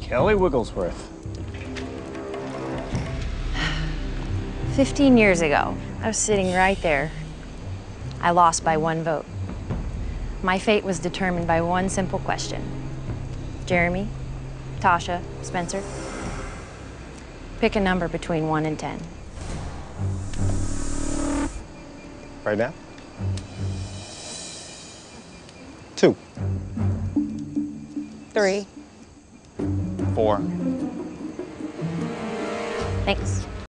Kelly Wigglesworth. 15 years ago, I was sitting right there. I lost by 1 vote. My fate was determined by one simple question. Jeremy, Tasha, Spencer, pick a number between 1 and 10. Right now? 2. 3. 4. Thanks.